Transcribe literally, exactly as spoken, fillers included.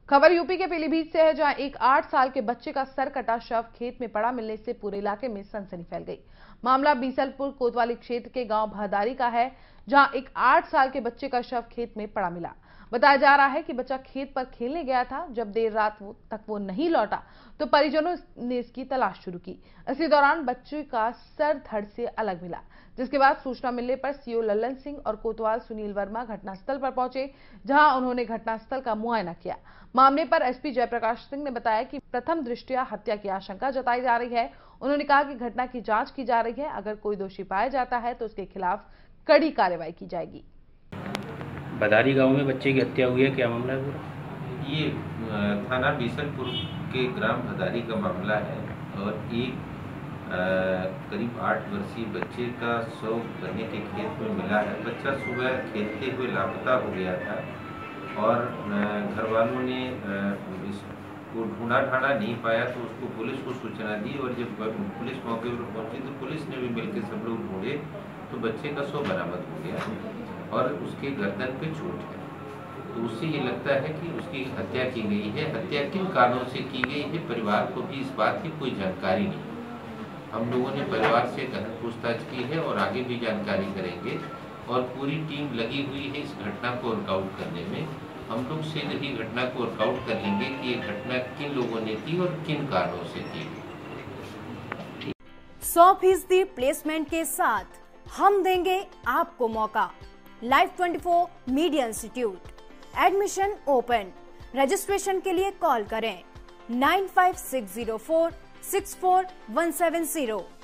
खबर यूपी के पीलीभीत से है, जहां एक आठ साल के बच्चे का सर कटा शव खेत में पड़ा मिलने से पूरे इलाके में सनसनी फैल गई। मामला बीसलपुर कोतवाली क्षेत्र के गांव भदारी का है, जहां एक आठ साल के बच्चे का शव खेत में पड़ा मिला। बताया जा रहा है कि बच्चा खेत पर खेलने गया था। जब देर रात तक वो नहीं लौटा तो परिजनों ने इसकी तलाश शुरू की। इसी दौरान बच्चे का सर धड़ से अलग मिला, जिसके बाद सूचना मिलने पर सीओ लल्लन सिंह और कोतवाल सुनील वर्मा घटनास्थल पर पहुंचे, जहां उन्होंने घटनास्थल का मुआयना किया। मामले पर एसपी जयप्रकाश सिंह ने बताया कि प्रथम दृष्टया हत्या की आशंका जताई जा रही है। उन्होंने कहा कि घटना की जांच की जा रही है। अगर कोई दोषी पाया जाता है तो उसके खिलाफ कड़ी कार्रवाई की जाएगी। भदारी गांव में बच्चे की हत्या हुई है, क्या मामला है पूरा? ये थाना बीसलपुर के ग्राम भदारी का मामला है और एक करीब आठ वर्षीय बच्चे का शव गन्ने के खेत में मिला है। बच्चा सुबह खेलते हुए लापता हो गया था और घर वालों ने इसको ढूंढा ढांढा नहीं पाया तो उसको पुलिस को सूचना दी और जब पुलिस मौके पर पहुंची तो पुलिस ने भी मिलकर सब लोग ढूंढे तो बच्चे का शव बरामद हो गया और उसके गर्दन पे चोट है। तो उससे ये लगता है कि उसकी हत्या की गई है। हत्या किन कारणों से की गई है, परिवार को भी इस बात की कोई जानकारी नहीं। हम लोगों ने परिवार से गहन पूछताछ की है और आगे भी जानकारी करेंगे और पूरी टीम लगी हुई है इस घटना को वर्कआउट करने में। हम लोग शीघ्र ही घटना को वर्कआउट कर लेंगे कि ये घटना किन लोगों ने की और किन कारणों से की। सौ फीसदी प्लेसमेंट के साथ हम देंगे आपको मौका। लाइव चौबीस media institute, admission open. Registration के लिए कॉल करें nine five six zero four six four one seven zero.